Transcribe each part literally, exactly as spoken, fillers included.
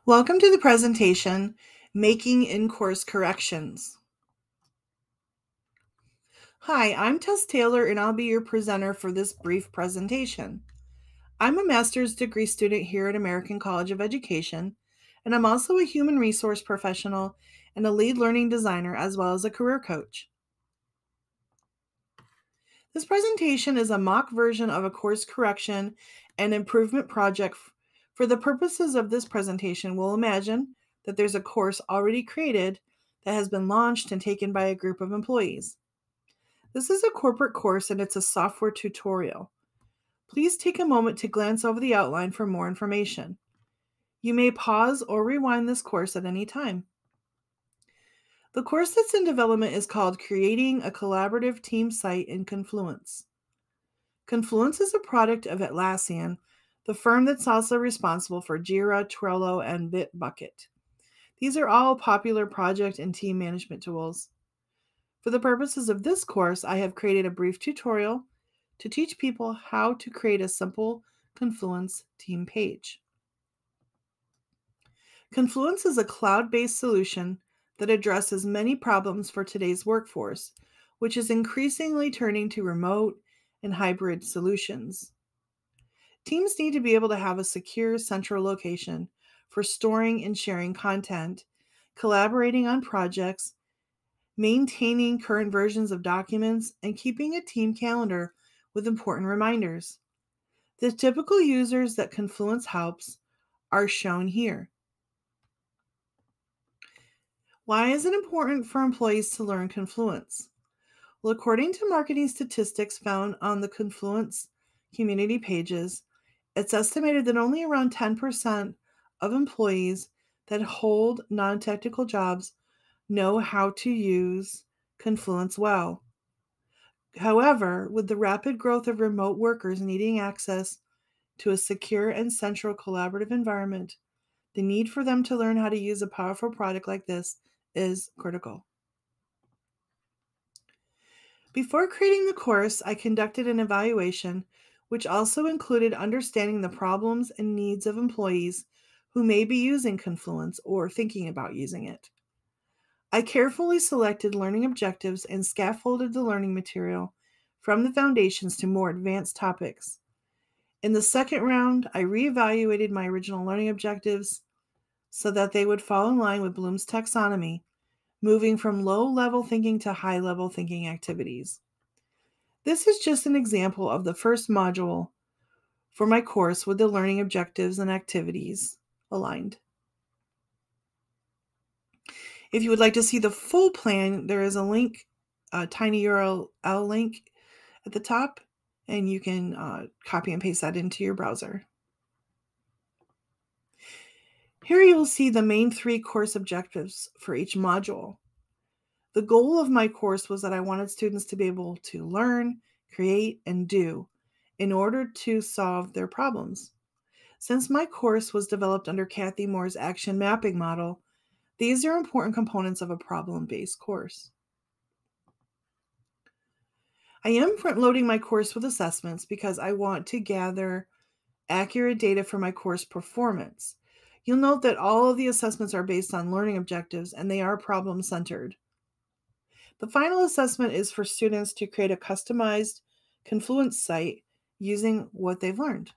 Welcome to the presentation, Making In-Course Corrections. Hi, I'm Tess Taylor and I'll be your presenter for this brief presentation. I'm a master's degree student here at American College of Education, and I'm also a human resource professional and a lead learning designer as well as a career coach. This presentation is a mock version of a course correction and improvement project. For the purposes of this presentation, we'll imagine that there's a course already created that has been launched and taken by a group of employees. This is a corporate course and it's a software tutorial. Please take a moment to glance over the outline for more information. You may pause or rewind this course at any time. The course that's in development is called Creating a Collaborative Team Site in Confluence. Confluence is a product of Atlassian, the firm that's also responsible for Jira, Trello, and Bitbucket. These are all popular project and team management tools. For the purposes of this course, I have created a brief tutorial to teach people how to create a simple Confluence team page. Confluence is a cloud-based solution that addresses many problems for today's workforce, which is increasingly turning to remote and hybrid solutions. Teams need to be able to have a secure central location for storing and sharing content, collaborating on projects, maintaining current versions of documents, and keeping a team calendar with important reminders. The typical users that Confluence helps are shown here. Why is it important for employees to learn Confluence? Well, according to marketing statistics found on the Confluence community pages, it's estimated that only around ten percent of employees that hold non-technical jobs know how to use Confluence well. However, with the rapid growth of remote workers needing access to a secure and central collaborative environment, the need for them to learn how to use a powerful product like this is critical. Before creating the course, I conducted an evaluation, which also included understanding the problems and needs of employees who may be using Confluence or thinking about using it. I carefully selected learning objectives and scaffolded the learning material from the foundations to more advanced topics. In the second round, I reevaluated my original learning objectives so that they would fall in line with Bloom's taxonomy, moving from low-level thinking to high-level thinking activities. This is just an example of the first module for my course with the learning objectives and activities aligned. If you would like to see the full plan, there is a link, a tiny U R L link at the top, and you can uh, copy and paste that into your browser. Here you will see the main three course objectives for each module. The goal of my course was that I wanted students to be able to learn, create, and do in order to solve their problems. Since my course was developed under Kathy Moore's action mapping model, these are important components of a problem-based course. I am front-loading my course with assessments because I want to gather accurate data for my course performance. You'll note that all of the assessments are based on learning objectives and they are problem-centered. The final assessment is for students to create a customized Confluence site using what they've learned.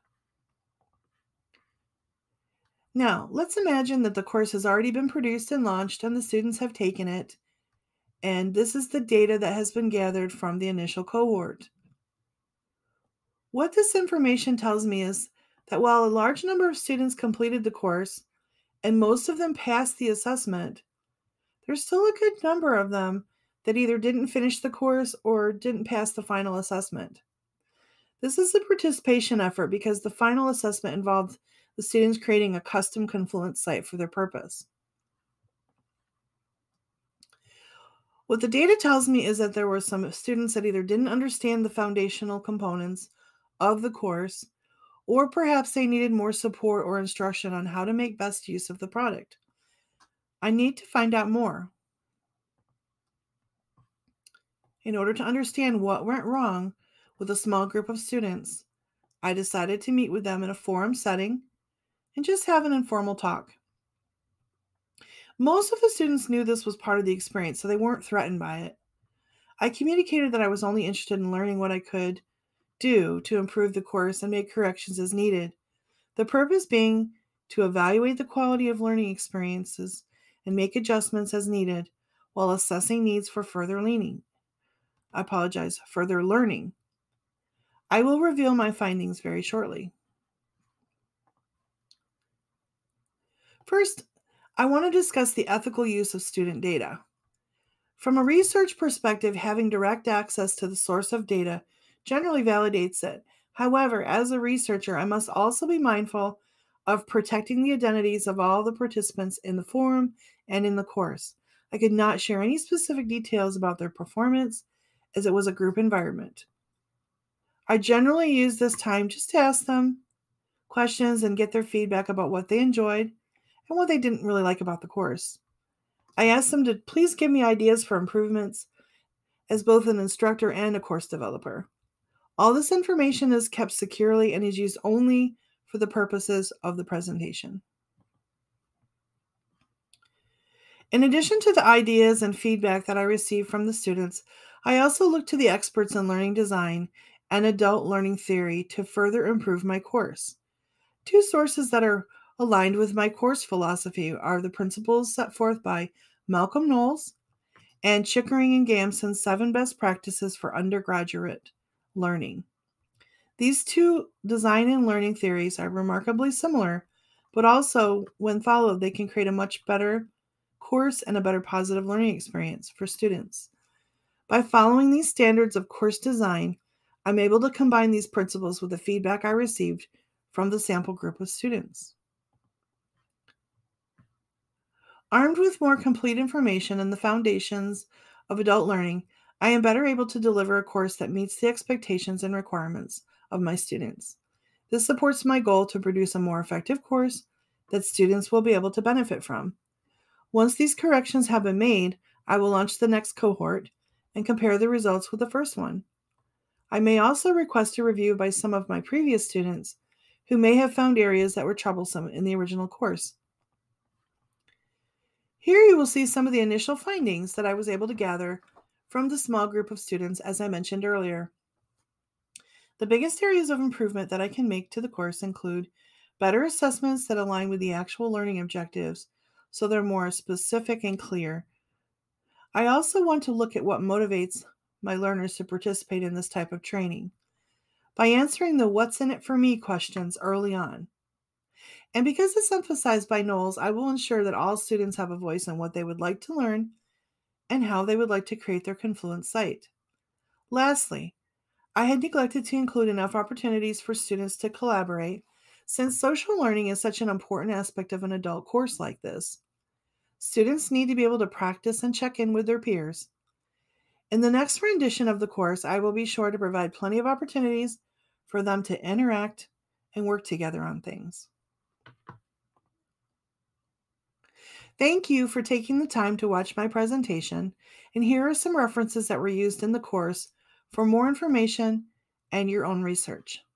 Now, let's imagine that the course has already been produced and launched and the students have taken it, and this is the data that has been gathered from the initial cohort. What this information tells me is that while a large number of students completed the course and most of them passed the assessment, there's still a good number of them that either didn't finish the course or didn't pass the final assessment. This is a participation effort because the final assessment involved the students creating a custom Confluence site for their purpose. What the data tells me is that there were some students that either didn't understand the foundational components of the course, or perhaps they needed more support or instruction on how to make best use of the product. I need to find out more. In order to understand what went wrong with a small group of students, I decided to meet with them in a forum setting and just have an informal talk. Most of the students knew this was part of the experience, so they weren't threatened by it. I communicated that I was only interested in learning what I could do to improve the course and make corrections as needed. The purpose being to evaluate the quality of learning experiences and make adjustments as needed while assessing needs for further learning. I apologize, further learning. I will reveal my findings very shortly. First, I want to discuss the ethical use of student data. From a research perspective, having direct access to the source of data generally validates it. However, as a researcher, I must also be mindful of protecting the identities of all the participants in the forum and in the course. I could not share any specific details about their performance as it was a group environment. I generally use this time just to ask them questions and get their feedback about what they enjoyed and what they didn't really like about the course. I asked them to please give me ideas for improvements as both an instructor and a course developer. All this information is kept securely and is used only for the purposes of the presentation. In addition to the ideas and feedback that I received from the students, I also look to the experts in learning design and adult learning theory to further improve my course. Two sources that are aligned with my course philosophy are the principles set forth by Malcolm Knowles and Chickering and Gamson's Seven Best Practices for Undergraduate Learning. These two design and learning theories are remarkably similar, but also, when followed, they can create a much better course and a better positive learning experience for students. By following these standards of course design, I'm able to combine these principles with the feedback I received from the sample group of students. Armed with more complete information and the foundations of adult learning, I am better able to deliver a course that meets the expectations and requirements of my students. This supports my goal to produce a more effective course that students will be able to benefit from. Once these corrections have been made, I will launch the next cohort and compare the results with the first one. I may also request a review by some of my previous students who may have found areas that were troublesome in the original course. Here you will see some of the initial findings that I was able to gather from the small group of students, as I mentioned earlier. The biggest areas of improvement that I can make to the course include better assessments that align with the actual learning objectives, so they're more specific and clear. I also want to look at what motivates my learners to participate in this type of training by answering the "what's in it for me" questions early on. And because it's emphasized by Knowles, I will ensure that all students have a voice on what they would like to learn and how they would like to create their Confluent site. Lastly, I had neglected to include enough opportunities for students to collaborate, since social learning is such an important aspect of an adult course like this. Students need to be able to practice and check in with their peers. In the next rendition of the course, I will be sure to provide plenty of opportunities for them to interact and work together on things. Thank you for taking the time to watch my presentation, and here are some references that were used in the course for more information and your own research.